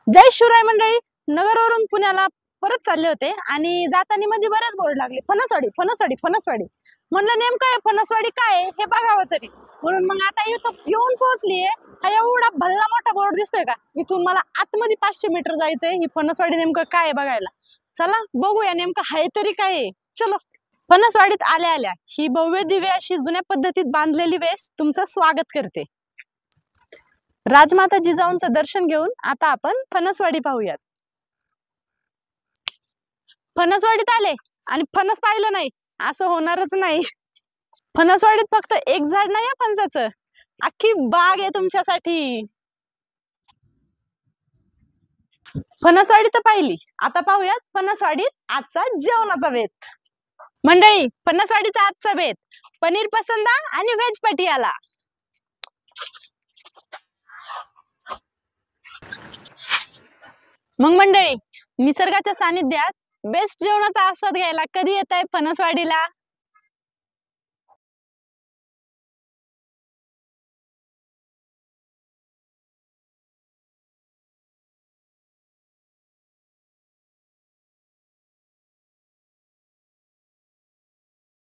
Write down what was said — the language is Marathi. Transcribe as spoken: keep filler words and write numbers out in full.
जय शिवराय मंडळी. नगरवरून पुण्याला परत चालले होते आणि जाताना मध्ये बरेच बोर्ड लागले, फणसवाडी फणसवाडी फणसवाडी. म्हणलं नेमकं आहे फणसवाडी काय आहे हे बघावं तरी, म्हणून मग आता इथं येऊन पोहोचलीये. हा एवढा भल्ला मोठा बोर्ड दिसतोय का, इथून मला आतमध्ये पाचशे मीटर जायचंय. ही फणसवाडी नेमकं काय आहे बघायला. चला बघूया नेमकं हाय तरी काय आहे. चलो. फणसवाडीत आल्या आल्या ही भव्य दिव्य अशी जुन्या पद्धतीत बांधलेली वेस तुमचं स्वागत करते. राजमाता जिजाऊंचं दर्शन घेऊन आता आपण फणसवाडी पाहूयात. फणसवाडीत आले आणि फणस पाहिलं नाही असं होणारच नाही. फणसवाडीत फक्त एक झाड नाही आहे फणसाचं, अख्खी बाग आहे तुमच्यासाठी. फणसवाडी तर पाहिली, आता पाहूयात फणसवाडीत आजचा जेवणाचा बेत. मंडळी, फणसवाडीचा आजचा बेत पनीर पसंदा आणि व्हेज पटियाला. मग मंडळी, निसर्गाच्या सानिध्यात बेस्ट जेवणाचा आस्वाद घ्यायला कधी येत आहे फणसवाडीला